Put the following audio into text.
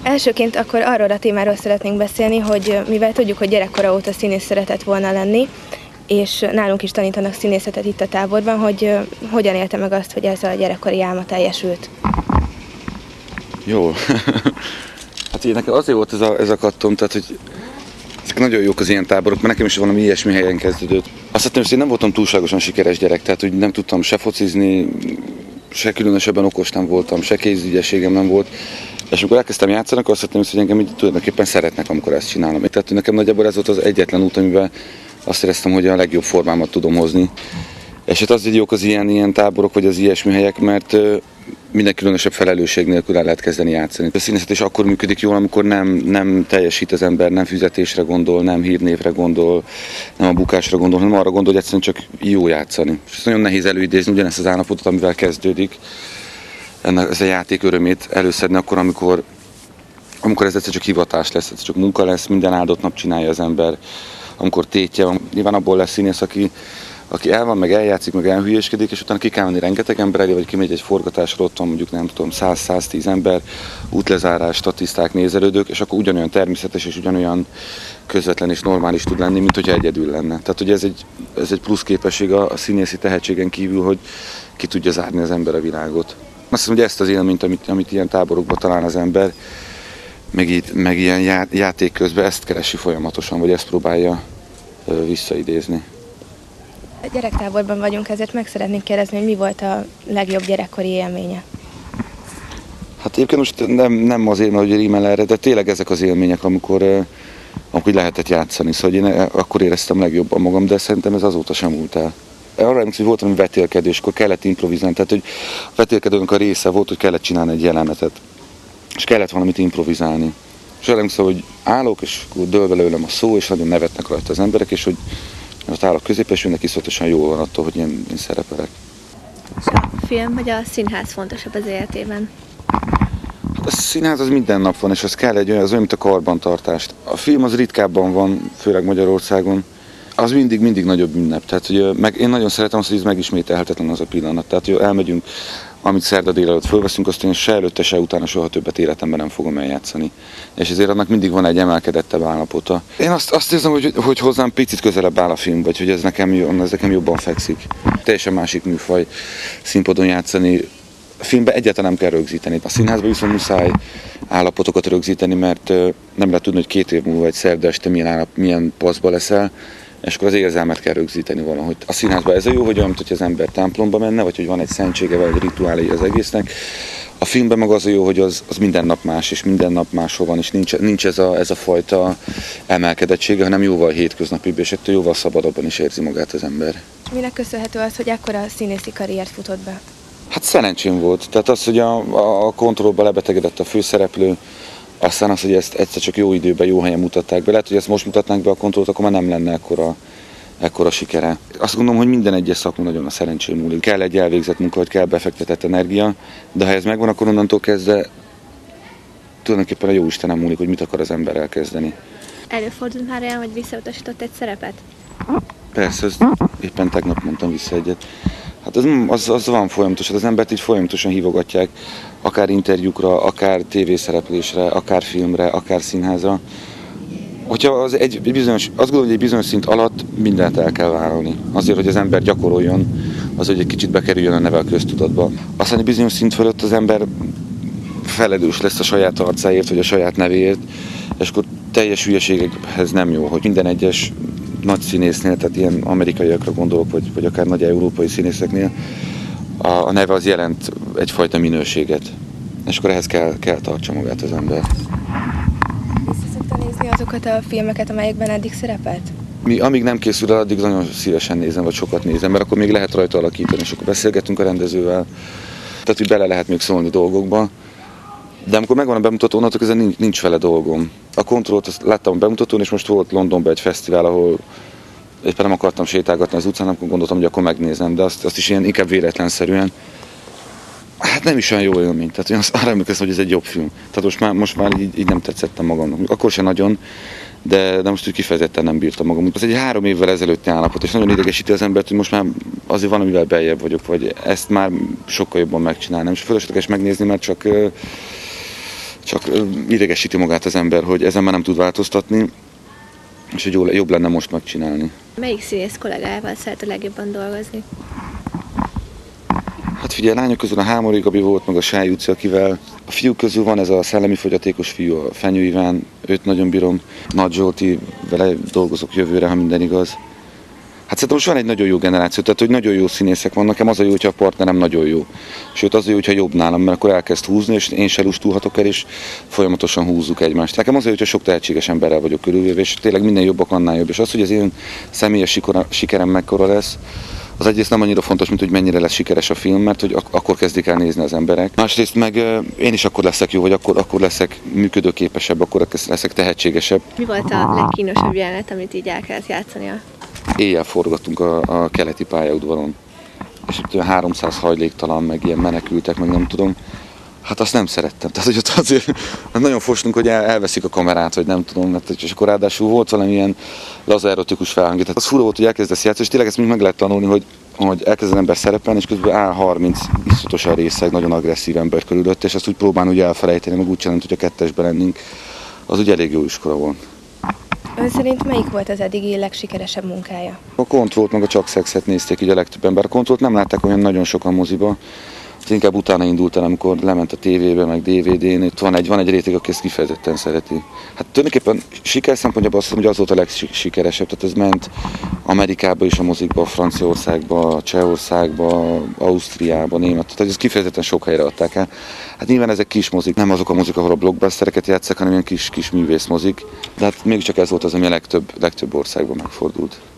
Elsőként akkor arról a témáról szeretnénk beszélni, hogy mivel tudjuk, hogy gyerekkora óta színész szeretett volna lenni, és nálunk is tanítanak színészetet itt a táborban, hogy hogyan élte meg azt, hogy ez a gyerekkori álma teljesült. Jó. Hát ugye nekem azért volt ez a kattom, tehát hogy ezek nagyon jók az ilyen táborok, mert nekem is valami ilyesmi helyen kezdődött. Azt hiszem, hogy én nem voltam túlságosan sikeres gyerek, tehát hogy nem tudtam se focizni, se különösebben okos nem voltam, se kézügyességem nem volt. És amikor elkezdtem játszani, akkor azt hittem, hogy engem így tulajdonképpen szeretnek, amikor ezt csinálom. Tehát nekem nagyjából ez volt az egyetlen út, amiben azt éreztem, hogy a legjobb formámat tudom hozni. És hát azért jók az ilyen táborok, vagy az ilyesmi helyek, mert minden különösebb felelősség nélkül el lehet kezdeni játszani. A színészet is akkor működik jól, amikor nem teljesít az ember, nem fizetésre gondol, nem hírnévre gondol, nem a bukásra gondol, hanem arra gondol, hogy egyszerűen csak jó játszani. És ez nagyon nehéz előidézni ugyanezt az állapotot, amivel kezdődik. Ez a játék örömét előszedni akkor, amikor ez egyszer csak hivatás lesz, ez csak munka lesz, minden áldott nap csinálja az ember, amikor tétje van. Nyilván abból lesz színész, aki el van, meg eljátszik, meg elhülyéskedik, és utána ki kell menni rengeteg ember elé, vagy kimegy egy forgatásra, ott van mondjuk nem tudom 100-110 ember, útlezárás, statiszták, nézelődők, és akkor ugyanolyan természetes és ugyanolyan közvetlen és normális tud lenni, mint hogyha egyedül lenne. Tehát ugye ez egy plusz képesség a színészi tehetségen kívül, hogy ki tudja zárni az ember a világot. Azt hiszem, hogy ezt az élményt, amit ilyen táborokban talál az ember, meg ilyen játék közben ezt keresi folyamatosan, vagy ezt próbálja visszaidézni. A gyerektáborban vagyunk, ezért meg szeretnénk kérdezni, hogy mi volt a legjobb gyerekkori élménye. Hát egyébként most nem azért, hogy rímel erre, de tényleg ezek az élmények, amikor lehetett játszani. Szóval én akkor éreztem legjobban magam, de szerintem ez azóta sem múlt el. Arra emlékszem, hogy volt valami vetélkedő, és akkor kellett improvizálni. Tehát, hogy a vetélkedőnek a része volt, hogy kellett csinálni egy jelenetet. És kellett valamit improvizálni. És arra emlékszem, hogy állok, és akkor dől belőlem a szó, és nagyon nevetnek rajta az emberek, és hogy ott állok középen, és mindenki iszonyatosan jól van attól, hogy én szerepelek. És a film vagy a színház fontosabb az életében? A színház az minden nap van, és az kell az olyan, mint a karbantartást. A film az ritkábban van, főleg Magyarországon. Az mindig nagyobb ünnep. Tehát, hogy én nagyon szeretem azt, hogy ez megismételhetetlen az a pillanat. Tehát, hogy elmegyünk, amit szerda délelőtt fölveszünk, azt én se előtte, se utána soha többet életemben nem fogom eljátszani. És ezért annak mindig van egy emelkedettebb állapota. Én azt érzem, hogy hozzám picit közelebb áll a film, vagy hogy ez nekem jobban fekszik. Teljesen másik műfaj színpadon játszani. A filmben egyáltalán nem kell rögzíteni. A színházban viszont muszáj állapotokat rögzíteni, mert nem lehet tudni, hogy 2 év múlva egy szerda este milyen paszba leszel, és akkor az érzelmet kell rögzíteni valahogy. A színházban ez a jó, hogy olyan, hogy az ember templomba menne, vagy hogy van egy szentsége, vagy egy rituálé az egésznek. A filmben meg az a jó, hogy az minden nap más, és minden nap máshol van, és nincs ez a fajta emelkedettsége, hanem jóval hétköznapibb, és ettől jóval szabadabban is érzi magát az ember. Minek köszönhető az, hogy ekkora színészi karriert futott be? Hát szerencsém volt. Tehát az, hogy a kontrollba lebetegedett a főszereplő, aztán az, hogy ezt egyszer csak jó időben, jó helyen mutatták be. Lehet, hogy ezt most mutatnánk be a kontrollt, akkor már nem lenne ekkora sikere. Azt gondolom, hogy minden egyes szakma nagyon a szerencsém múlik. Kell egy elvégzett munka, vagy kell befektetett energia, de ha ez megvan, akkor onnantól kezdve tulajdonképpen a jóistenem múlik, hogy mit akar az ember elkezdeni. Előfordult már olyan, hogy visszautasított egy szerepet? Persze, éppen tegnap mondtam vissza egyet. Hát az van folyamatosan, az embert így folyamatosan hívogatják, akár interjúkra, akár tévészereplésre, akár filmre, akár színházra. Hogyha azt gondolom, hogy egy bizonyos szint alatt mindent el kell vállalni. Azért, hogy az ember gyakoroljon, az, hogy egy kicsit bekerüljön a nevel köztudatba. Aztán egy bizonyos szint fölött az ember felelős lesz a saját arcáért, vagy a saját nevéért, és akkor teljes hülyeségekhez nem jó, hogy minden egyes nagy színésznél, tehát ilyen amerikaiakra gondolok, vagy akár nagy európai színészeknél, a neve az jelent egyfajta minőséget, és akkor ehhez kell tartsa magát az ember. Vissza szokta nézni azokat a filmeket, amelyekben eddig szerepelt? Amíg nem készül el, addig nagyon szívesen nézem, vagy sokat nézem, mert akkor még lehet rajta alakítani, és akkor beszélgetünk a rendezővel, tehát hogy bele lehet még szólni dolgokba. De amikor megvan a bemutató, onnantól kezdve nincs vele dolgom. A kontrollt azt láttam a bemutatón, és most volt Londonban egy fesztivál, ahol éppen nem akartam sétálgatni az utcán, akkor gondoltam, hogy akkor megnézem, de azt is ilyen inkább véletlenszerűen. Hát nem is olyan jó élmény, tehát én arra emlékeztem, hogy ez egy jobb film. Tehát most már így nem tetszettem magamnak. Akkor sem nagyon, de most úgy kifejezetten nem bírtam magam. Ez egy 3 évvel ezelőtti állapot, és nagyon idegesíti az embert, hogy most már azért van, amivel beljebb vagyok, vagy ezt már sokkal jobban megcsinálnám. És fölösleges megnézni, mert csak csak idegesíti magát az ember, hogy ezen már nem tud változtatni, és hogy jobb lenne most megcsinálni. Melyik színész kollégával szeret a legjobban dolgozni? Hát figyelj, a lányok közül a Hámori Gabi volt, meg a Sáj Juci, akivel a fiúk közül van ez a szellemi fogyatékos fiú, a Fenyő Iván, őt nagyon bírom, Nagy Zsolti, vele dolgozok jövőre, ha minden igaz. Hát szerintem most van egy nagyon jó generáció, tehát hogy nagyon jó színészek vannak, nekem az a jó, hogyha a partnerem nagyon jó. Sőt, az a jó, hogyha jobb nálam, mert akkor elkezd húzni, és én se lustulhatok el, és folyamatosan húzzuk egymást. Nekem az a jó, hogyha sok tehetséges emberrel vagyok körülvéve, és tényleg minden jobbak annál jobb. És az, hogy az én személyes sikerem mekkora lesz, az egyrészt nem annyira fontos, mint hogy mennyire lesz sikeres a film, mert hogy akkor kezdik el nézni az emberek. Másrészt meg én is akkor leszek jó, vagy akkor leszek működőképesebb, akkor leszek tehetségesebb. Mi volt a legkínosabb jelenet, amit így el kellett játszania? Éjjel forgattunk a keleti pályaudvaron, és itt 300 hajléktalan, meg ilyen menekültek, meg nem tudom. Hát azt nem szerettem. Tehát, hogy ott azért nagyon fostunk, hogy elveszik a kamerát, vagy nem tudom, és akkor ráadásul volt valamilyen laza erotikus felhangja. Tehát az fura volt, hogy elkezdesz játszani, és tényleg ezt még meg lehet tanulni, hogy elkezd az ember szerepelni, és közben áll 30 iszonyatosan részeg, nagyon agresszív ember körülött, és ezt úgy próbálni úgy elfelejteni, meg úgy csinálni, hogy a kettesben lennénk. Az ugye elég jó iskola volt. Ön szerint melyik volt az eddigi legsikeresebb munkája? A Kontrollt meg a Csak Szexet nézték így a legtöbb ember. A Kontrollt nem látták olyan nagyon sokan moziba. Inkább utána indult el, amikor lement a tévébe, meg DVD-n. Itt van egy réteg, aki ezt kifejezetten szereti. Hát tulajdonképpen siker szempontjából azt mondom, hogy az volt a legsikeresebb. Tehát ez ment Amerikába is a mozikba, Franciaországba, Csehországba, Ausztriába, Német. Tehát ez kifejezetten sok helyre adták el. Hát nyilván ezek kis mozik, nem azok a mozik, ahol a blockbustereket játsszák, hanem ilyen kis művészmozik. De hát mégiscsak ez volt az, ami a legtöbb országban megfordult.